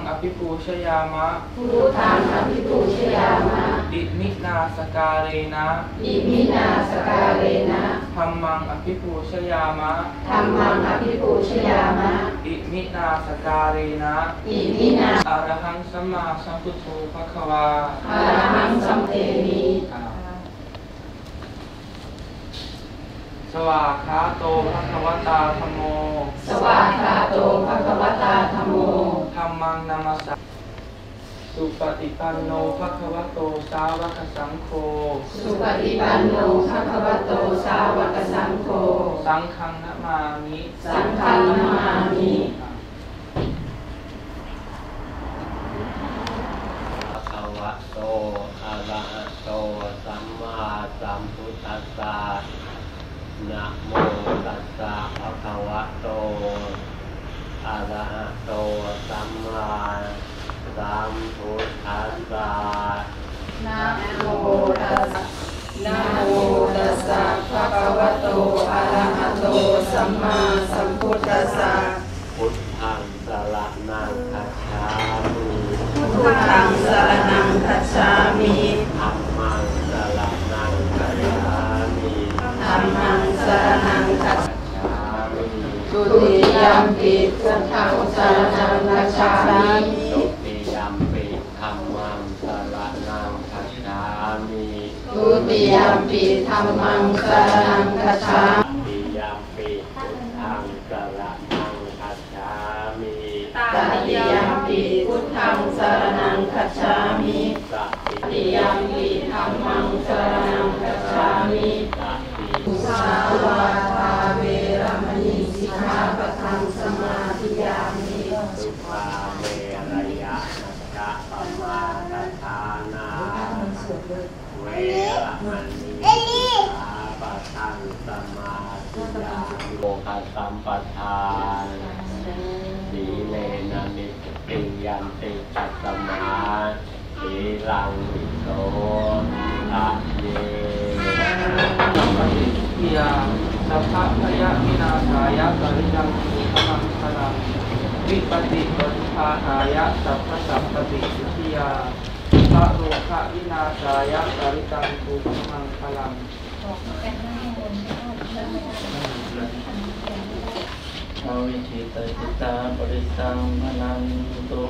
อภิปูชยามะพุทธังอภิปูชยามะอิมินาสการเรนะอิมินาสการเรนะธัมมังอภิปูชยามะธัมมังอภิปูชยามะอิมินาสการเรนะอิมินาอรหังสัมมาสัมพุทโธภควาอะระหังสัมเทมิสวากขาโตภควตาธัมโมสวากขาโตภควตาธัมโมธัมมังนามัสสาสุปฏิปันโนภควโตสาวกสังโฆสุปฏิปันโนภควโตสาวกสังโฆสังฆังนะมามิสังฆังนะมามิภควโตอะระหะโตสัมมาสัมพุทธัสสะนะโมตัสสะภะคะวะโตอะระหะโตสัมมาสัมพุทธัสสะนะโมตัสสะนะโมตัสสะภะคะวะโตอะระหะโตสัมมาสัมพุทธัสสะพุทธังสรณังคัจฉามิพุทธังสรณังคัจฉามิธัมมังสรณังคัจฉามิธัมมังสรณังคัจฉามิทุติยัมปิพุทธังสรณังคัจฉามิทุติยัมปิธัมมังสรณังคัจฉามิทุติยัมปิธัมมังสรณังคัจฉามิทุติยัมปิพุทธังสรณังคัจฉามิตติยัมปิพุทธังสรณังคัจฉามิตติยัมปิธัมมังสรณังคัจฉามิมุสาวาทาเวรมณีสิกขาปะทังสมาธิยามิสุภาเวรยะนัสสะปะมาทานาเวรมณีสิกขาปะทังสมาธิยามิโมฆะสัมปทานสีเลนะนิติยันติปัสสมาสีลังวิโสอะเยสัมปติทิยาสัพพะพยะวินาศายะปริยังสุขมังคลังวิปติปฏิภาหายะสัพพะสัพปติทิยาพระโลกะวินาศายะปริยังสุขมังคลังอวิชิตจิตาปริสังมนันตุ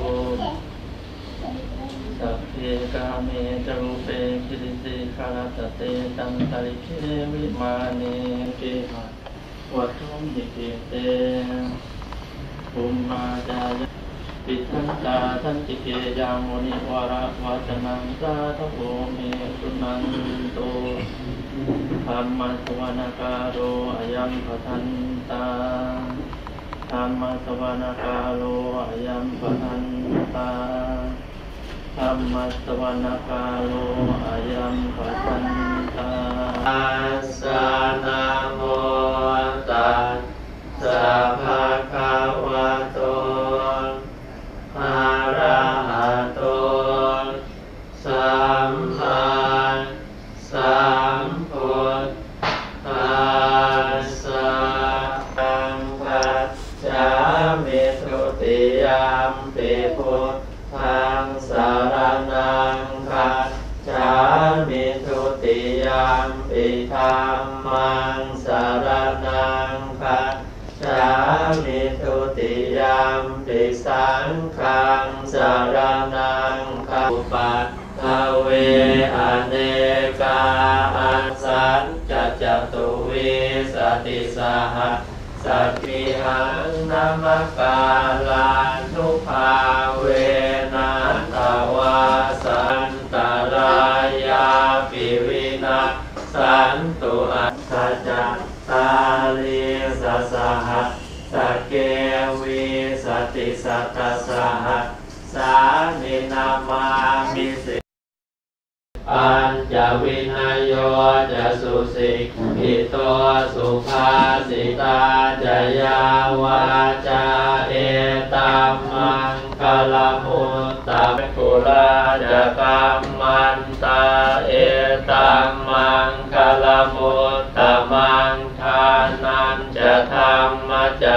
สัพเพกาเมจรูเปคิริสิขารตเตตันตริเควิมาเนเกหะวัตถุมิเกเตภูมาจายปิทันตาทันติเกยามุนิวระวัจนังสาทโภเมสุนันโตธัมมัสวนาคาโรอายัมปทันตาธัมมัสวนาคาโรอายัมปทันตาธัมมัสวนาคาโลอายัมปทันตาอัสสะนะโมตัสสะภะคะวะโตอะระหะโตสัมมาสัมพุทธัสสะตังคัจฉามิทุติยัมปิพุทธังสรณังคัจฉามิทุติยัมปิธัมมังสรณังคัจฉามิทุติยัมปิสังฆังสรณังคัจฉามิปัตถเวอเนกาอัสสัจจะจตุวิสติสหสัพพิหังนัมกาลานุภาเวนัสสวาสันตรายาปิวินัสสันตุอัสสะจัตตาริสสหัสสะเกวิสติสัตตสหัสสานินามามิสิปัญจวินัยโยจะสุสิกขิโตสุภาสิตาจยาวาจาเอตัมมังคลมุตตะกุลาจะกัมมันตาเอตัมมังคลมุตตะมังทานันจะธรรมจ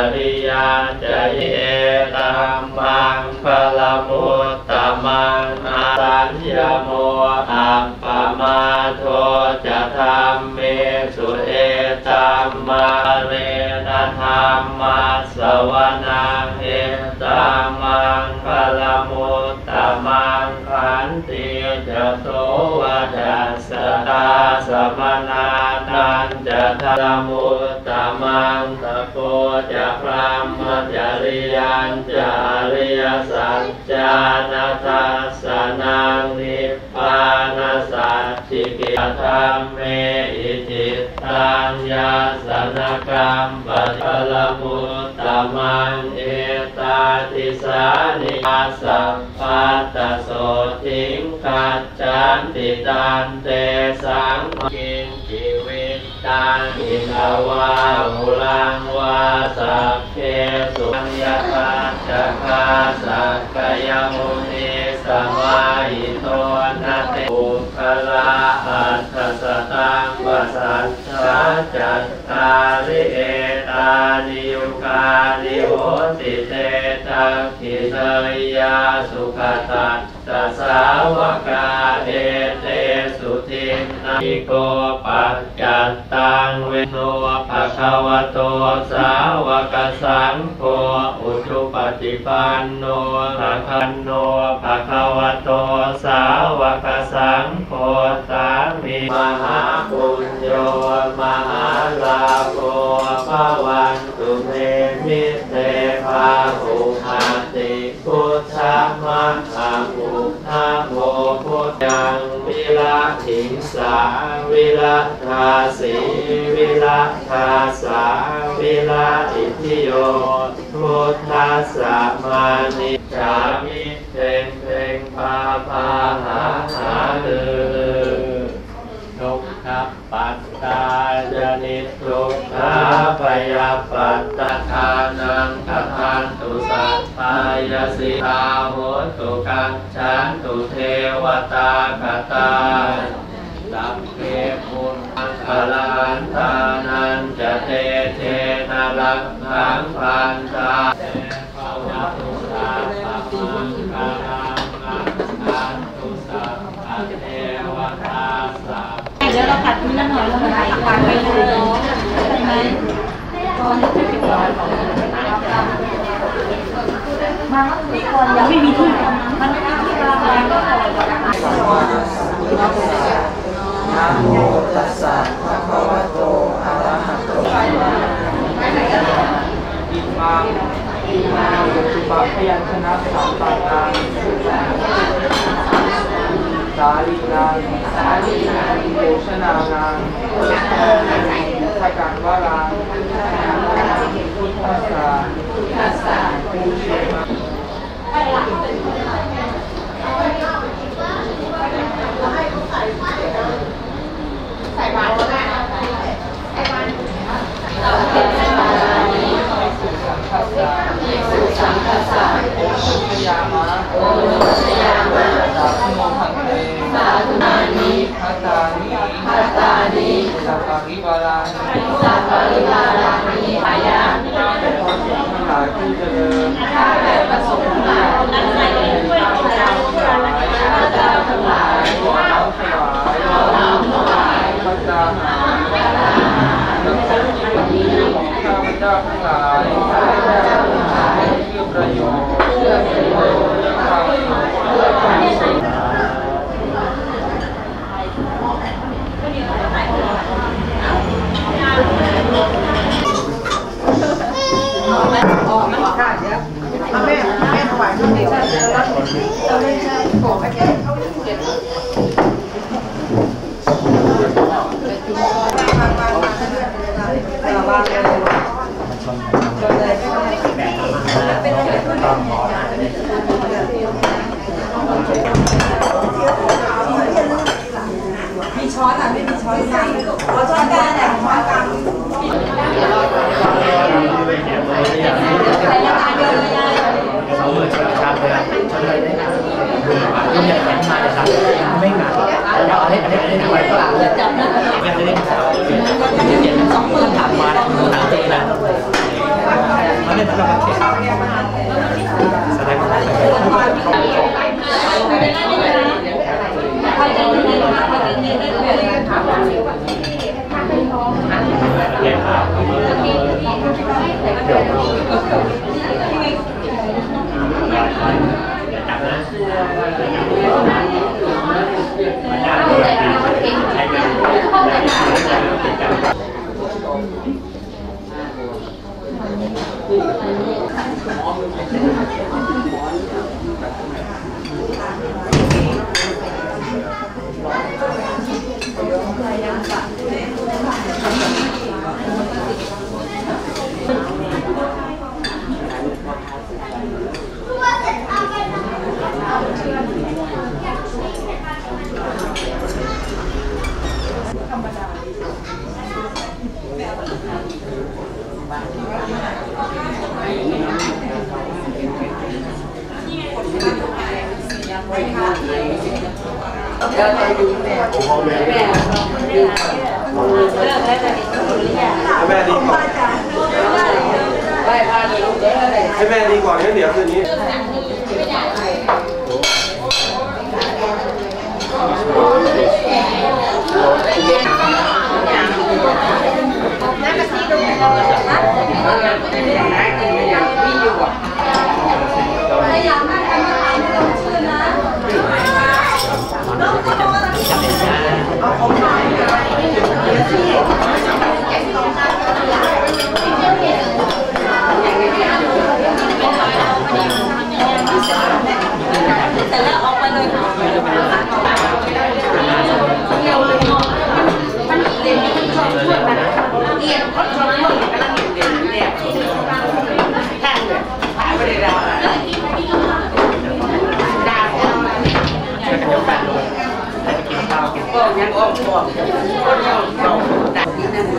ริยาจะเยตัมมังพลมุตตมังอาสัญญโมอัปปมาโทจะธรรมเมสุเอตัมมาเรนะธรรมัสสวนาเอตัมมังพลมุตตมังขันติจะโสวทัสสตาสมนานันจะธรรมุตตมังตะโกจะพรหมจริยันจะอริยสัจจานาทัสสนังนิพพานาสัจจิกิธรรมเมอิจิตตัญญาสนกรรมปัจจลมุตตมังเอตาติสานิอาสัพพัตตโสทิงคัจจันติตันเตสังกินจิวิตตังอินทวาหุลังวาสัพเพสุญญาปัจจคาสักกายมุนีสมาหิโตนะเตอุคละอัตถสตังวสัจจจัตตาริเอตานิยุคานิโหติเตตังขิเตยาสุขตัสสะสาวกาเอเตสุทินนิโกปัจจัตตังเวโนภะคะวะโตสาวกสังโฆอุชุปฏิปันโนภะคะโนภะคะวะโตสาวกสังโฆสามิมหาปุญโญมหาลาโภภวันตุเมมิเตภาหุอาติพุทธมังอาภูธโมพุทธังวิรัติสาวิรัตถาสีวิรัตถาสาวิรัติทิโยพุทธัสสะมานิจามิเตงเตงพาพาหาหาลือทุกขปัตตาจนิทุกขาปยาปัตตทานังททันตุสัพพายสิตาโหตุกังฉันตุเทวตากตาสัพเพปุณพลันทานันจะเตเทนะรักขังพันธาเตภวตุสัพพมังคารังอันตุสัพพเทวตาสัพเดี๋ยวเราผัดทีละหน่อยเราผัดไปเลยใช่ไหมก่อนที่จะปิดร้านมาที่ก่อนยังไม่มีที่มันไม่มีที่วางแล้วก็นะโมตัสสะภะคะวะโตอะระหะโตอิมังสุปพยัญชนะสัมปันนังสาลีนังโภชนานังทกันวรังพุทธัสสะปูเชมะใส่บาตรก็ได้ใส่บาตรเราเป็นสมาธิสุสังฆัสสะโอชุพยามะสาธุโมหังเตสาธุนานิภัตตานิสัพพะริวารานิพายะเป็นพระสงฆ์ทั้งหลายผู้เจริญข้าแต่พระสงฆ์ทั้งหลายนั้นใส่ด้วยพระเจ้าทั้งหลายขอน้อมถวายพระเจ้าและทรัพย์สินของข้าพเจ้าทั้งหลายเพื่อประโยชน์เพื่อความสุขแม่ถวายที่นี่ใช่แล้วเราไม่ใช่ขอให้เขาเขียนมีช้อนอ่ะไม่มีช้อนกลางเอาช้อนกลางแต่ช้อนกลางเอามือชาเลยชาเลยได้นะคุณอยากเห็นมาจะทำไม่หนักแล้วอันนี้ทำไมก็จับนะไม่ได้เห็น2 มือถามมาแล้วหนักจริงนะแสดงว่าให้แม่ดีก่อนให้เดี๋ยวคืนนี้แต่แล้วออกไปเลยมันเรียนมันชอบช่วยมันเรียนเขาชอบช่วยกำลังเรียนเนี่ยแค่เนี่ยหายไปเลยเราดาวก็ยังอ้อมก่อนก็ยังส่งแต่ที่นั่น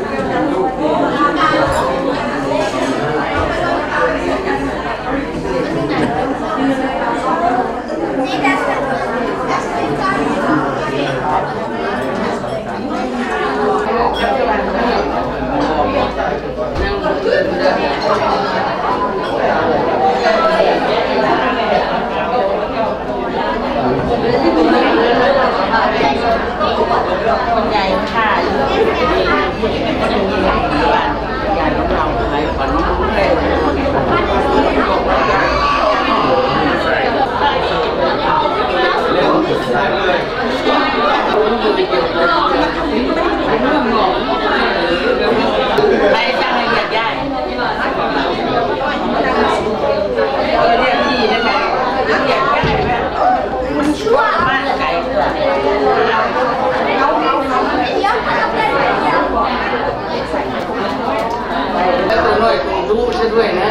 คนใหญ่ค่ะยายของเราอะไรขนมเลยไปจังเลยอยากได้เรียกพี่ได้ไหมอยากได้ไหมมันชั่วมากไก่แล้วตัวน้อยคงรู้ซะด้วยนะ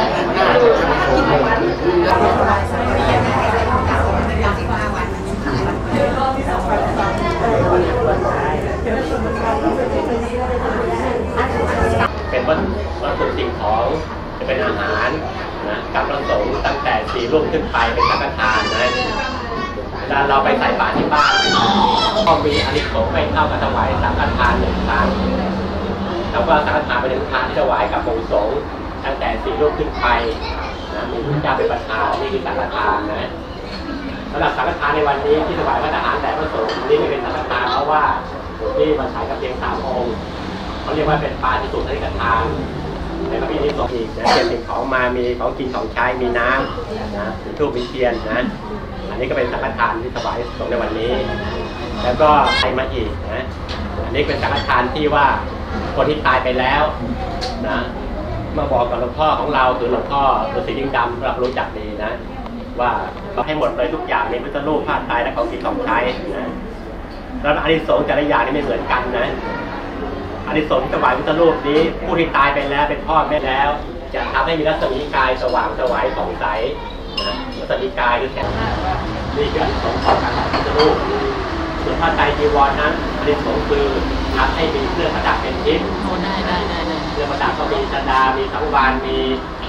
เป็นวัตถุสิ่งของจะเป็นอาหารนะกับพระสงฆ์ตั้งแต่4 รูปขึ้นไปเป็นสังฆทานนะเวลาเราไปใส่บาตรที่บ้านก็มีอานิสงส์ไม่เท่ากับถวายสังฆทาน1 ครั้งแล้วก็สังฆทานเป็น1 ทานที่ถวายกับองค์สงฆ์ตั้งแต่4 รูปขึ้นไปนะมีพระเจ้าเป็นประธานนี่คือสังฆทานนะสำหรับสังฆทานในวันนี้ที่ถวายพระทหารแต่พระสงฆ์นี่ไม่เป็นสังฆทานเพราะว่าที่มาใช้กับเพียง3 องค์เขาเรียกว่าเป็นปาฏิสุทธิกทานในพระพิธีสงฆ์อีกนะเป็นสิ่งของมามีของกินของใช้มีน้ำนะมีธูปมีเทียนนะอันนี้ก็เป็นสังฆทานที่ถวายสงฆ์ในวันนี้แล้วก็ใครมาอีกนะอันนี้เป็นสังฆทานที่ว่าคนที่ตายไปแล้วนะมาบอกกับหลวงพ่อของเราคือหลวงพ่อฤาษีลิงดำเรารู้จักดีนะว่าเราให้หมดเลยทุกอย่างในพุทธรูปผ้าไตรและของกินของใช้นะแล้วอานิสงส์แต่ละอย่างนี่ไม่เหมือนกันนะอานิสงส์ที่ถวายพุทธรูปนี้ผู้ที่ตายไปแล้วเป็นพ่อแม่แล้วจะทำให้มีรัศมีกายสว่างสวายผ่องใสนะรัศมีกายคือแข็งนี่คืออานิสงส์ของการถวายพุทธรูปส่วนผ้าไตรจีวรนั้นอานิสงส์คือทำให้มีเครื่องประดับเป็นทิพย์เครื่องประดับก็มีชฎามีสังวาลมี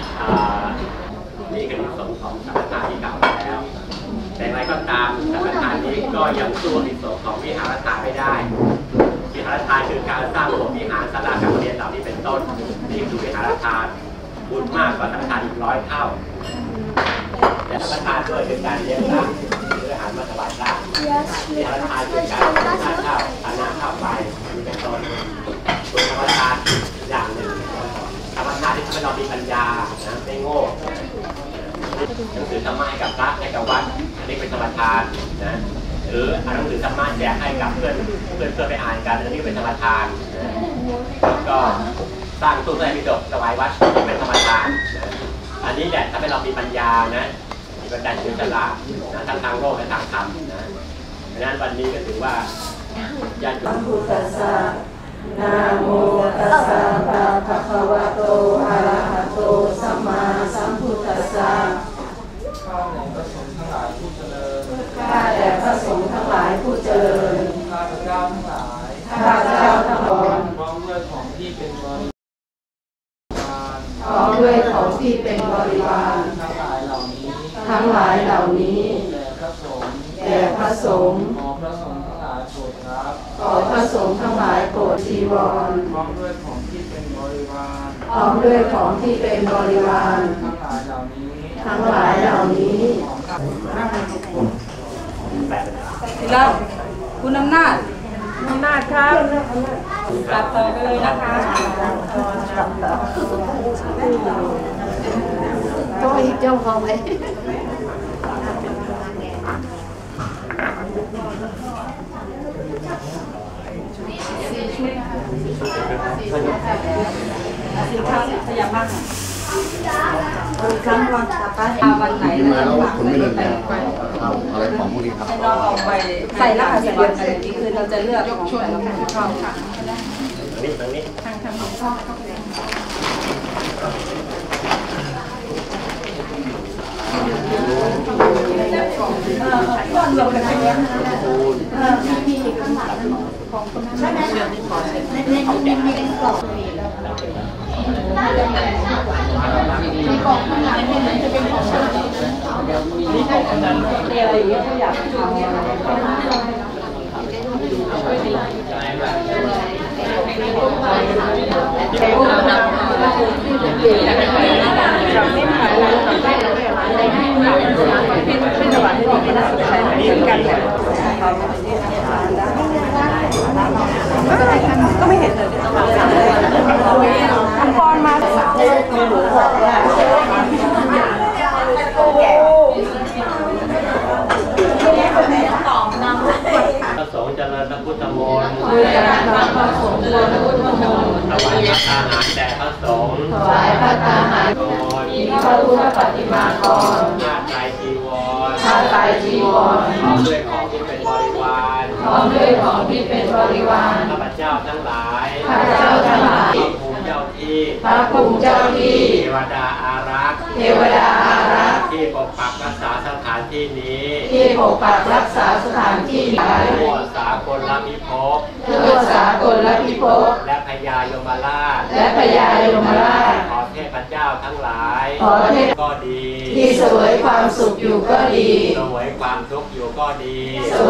นี่คืออานิสงส์ของสังฆทานที่กล่าวแล้วแต่อะไรก็ตามสังฆทานนี้ก็ยังสู้อานิสงส์ของวิหารทานไม่ได้วิหารทานคือการสร้างโบสถ์วิหารศาลาการเรียนเหล่านี้เป็นต้นนี่คือวิหารทานบุญมากกว่าสังฆทานอีก100 เท่าและสังฆทานด้วยเป็นการเลี้ยงพระหรืออาหารมาถวายพระที่สังฆทานเป็นการทานข้าวทานน้ำข้าวไปมีเป็นต้นส่วนธรรมทานอย่างหนึ่งธรรมทานที่ทำให้เรามีปัญญานะไม่โง่หนังสือธรรมะให้กับพระให้กับวัดอันนี้เป็นธรรมทานนะหรือหนังสือธรรมะแจกให้กับเพื่อนไปอ่านกันอันนี้เป็นธรรมทานแล้วก็สร้างตู้ไตรปิฎกถวายวัดเป็นธรรมทานอันนี้แหละทำให้เรามีปัญญานะมีปัญญาเฉลียวฉลาดนะทั้งทางโลกและทางธรรมนะดังนั้นวันนี้ก็ถือว่าญาติโยมพุทธัสสะนะโมตัสสะภะคะวะโตอะระหะโตสัมมาสัมพุทธัสสะข้าแต่พระสงฆ์ทั้งหลายผู้เจริญข้าแต่พระสงฆ์ทั้งหลายผู้เจริญข้าพเจ้าทั้งหลายข้าพเจ้าทั้งหลายพร้อมด้วยของที่เป็นบริวารพร้อมด้วยของที่เป็นบริวารทั้งหลายเหล่านี้แด่พระสงฆ์ขอพระสงฆ์ทั้งหลายโปรดรับขอพระสงฆ์ทั้งหลายโปรดจีวรพร้อมด้วยของที่เป็นบริวารพร้อมด้วยของที่เป็นบริวารทั้งหลายเหล่านี้แล้วคุณอำนาจครับกลับต่อไปเลยนะคะต้องอีกเจ้าพอไหมขยับบ้างครั้งวันต่อไปวันไหนแล้วคุณไม่เดินแบบเอาอะไรของพวกนี้ครับเราออกไปใส่รหัสเดียวกันนี่คือเราจะเลือกของแต่ละคนเข้าค่ะตรงนี้ทางของช่องก้อนรวมกันไปแล้วมีข้างหลังของคนนั้นใช่ไหมในมีกล่องมีกล่องข้างหลังเนี่ยจะเป็นของมีของนั้นมีอะไรอย่างเงี้ยเขาอยากทำก็ไม่เห็นเลยทำบอลมาพระสงฆ์เจริญพระพุทธมนต์ถวายพระทหารแด่พระสงฆ์ถวายพระทหารพระพุทธปฏิมากรผ้าไตรจีวรผ้าไตรจีวรพร้อมด้วยของที่เป็นบริวารพร้อมด้วยของที่เป็นบริวารข้าพเจ้าทั้งหลายข้าพเจ้าทั้งหลายพระภูมิเจ้าที่เทวดาอารักษ์ที่ปกปักรักษาสถานที่นี้ที่ปกปักรักษาสถานที่นี้ทั่วสากลพิภพและพญายมราชขอเทพเจ้าทั้งหลายก็ดีที่เสวยความสุขอยู่ก็ดีเสวยความทุกข์อยู่ก็ดี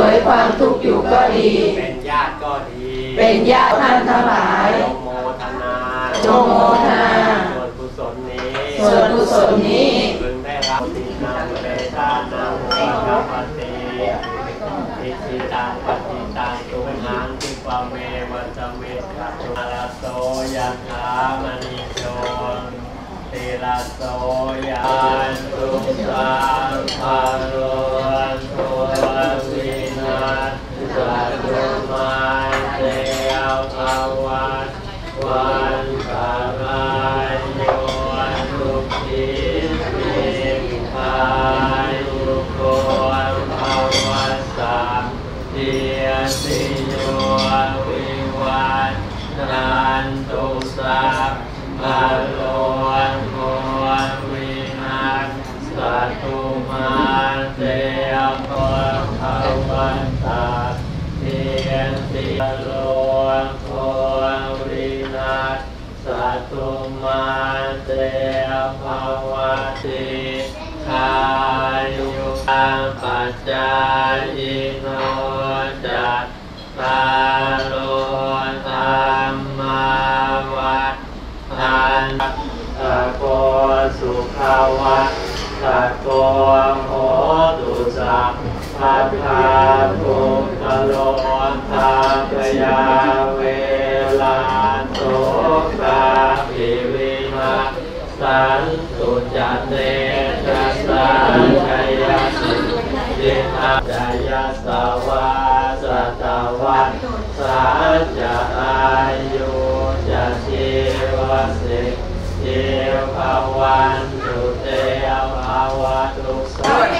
เป็นญาติก็ดีท่านทั้งหลายจงโมทนาส่วนกุศลนี้พึงได้รับตินังเวทานังปัจจปติอิทิตังปฏิตังตุมหังคิปะเมวัจเมตัตุอาราโสยะถามณิโชติราโสยะตุสังภะโรตุวินาศสัตตุมาเตวภวัตวันตรายโยทุกขิพายุโกภวัสสะเทียสิโยวิวัฒนันตุสัพพะโลโกวินาศสัตตุมาเตภวัสสะเทียสิโลโกวินาศสัตตุมาเตภวัตติขายุตังปัจจายโนจัตตารโลธรรมาวัฏฐานโกสุขาวะตะโกโหตุสัพพัทธาภูมิโลภาปยาเวลาโตกาภิวิมาสันตุจัตเตจัสสะชยสิจิอาจายสาวาสตาวะสัจจะอายุจะชีวสิเทภวันตุเตภวตุสัพ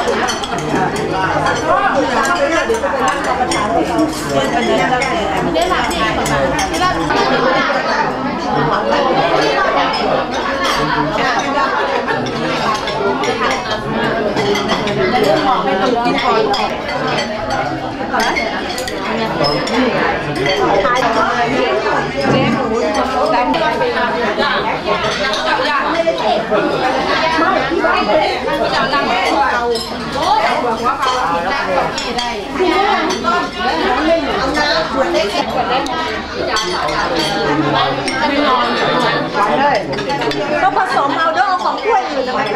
ก็ผสมเอาด้วยเอาของกล้วยอื่นมา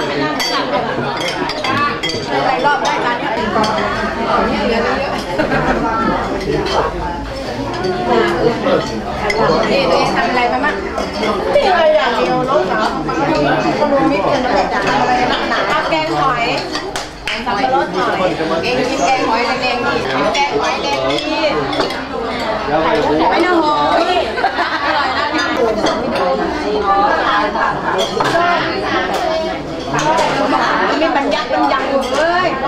หลายรอบได้กันนี่ตัวเองทำอะไรมาบ้างนี่อะไรอย่างเดียวน้องสาวก็รู้มิตรกันมาจากอะไรหนักหนาแกงหอยสับปะรดหอยเองกินแกงหอยแดงๆนี่แกงหอยแดงนี่ไม่น่าหอยอร่อยนะพี่ไม่บรรยัติบรรยังอยู่เลย